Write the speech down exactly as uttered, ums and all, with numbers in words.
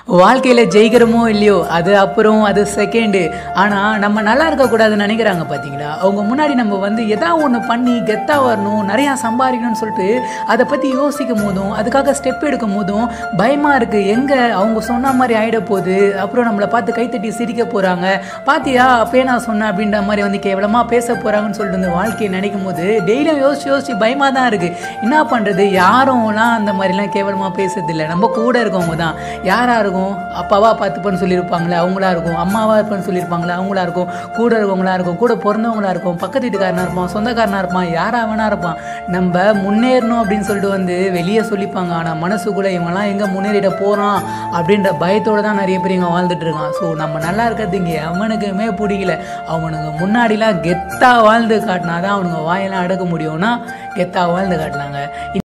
வாழ்க்கையில் ஜெயிக்கிறோமோ இல்லையோ அது அப்புறம் அது செகண்டு. ஆனால் நம்ம நல்லா இருக்கக்கூடாதுன்னு நினைக்கிறாங்க பார்த்தீங்களா, அவங்க முன்னாடி நம்ம வந்து எதாவது ஒன்று பண்ணி கெத்தாக வரணும், நிறையா சம்பாதிக்கணும்னு சொல்லிட்டு அதை பற்றி யோசிக்கும் போதும் அதுக்காக ஸ்டெப் எடுக்கும் போதும் பயமாக இருக்குது. எங்கே அவங்க சொன்ன மாதிரி ஆகிட போகுது, அப்புறம் நம்மளை பார்த்து கைத்தட்டி சிரிக்க போகிறாங்க, பார்த்தியா அப்பயே நான் சொன்னேன் அப்படின்ற மாதிரி வந்து கேவலமாக பேச போகிறாங்கன்னு சொல்லிட்டு வந்து வாழ்க்கையை நினைக்கும் போது டெய்லியும் யோசிச்சு யோசிச்சு பயமாக தான் இருக்குது. என்ன பண்ணுறது, யாரும்லாம் அந்த மாதிரிலாம் கேவலமாக பேசுறதில்லை, நம்ம கூட இருக்கவங்க தான். யாராக இருக்கும், அப்பாவா பார்த்துப்பேன்னு சொல்லியிருப்பாங்களே அவங்களா இருக்கும், அம்மாவா இருப்பேன்னு சொல்லியிருப்பாங்களே அவங்களா இருக்கும், கூட இருக்கவங்களா இருக்கும், கூட பிறந்தவங்களா இருக்கும், பக்கத்து வீட்டுக்காரனாக இருப்பான், சொந்தக்காரனாக இருப்பான், யாரா வேணா இருப்பான். நம்ம முன்னேறணும் அப்படின்னு சொல்லிட்டு வந்து வெளியே சொல்லிப்பாங்க, ஆனால் மனசுக்குள்ளே இவங்கெல்லாம் எங்கே முன்னேறிட போகிறான் அப்படின்ற பயத்தோடு தான் நிறைய பேர் இங்கே வாழ்ந்துட்டு இருக்கான். ஸோ நம்ம நல்லா இருக்கிறது இங்கே அவனுக்குமே பிடிக்கல. அவனுங்க முன்னாடிலாம் கெத்தாக வாழ்ந்து காட்டினா தான் அவனுங்க வாயெல்லாம் அடக்க முடியும்னா கெத்தாக வாழ்ந்து காட்டினாங்க.